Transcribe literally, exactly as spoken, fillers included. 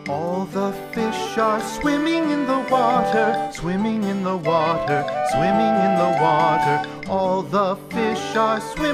All the fish are swimming in the water, swimming in the water, swimming in the water. All the fish are swimming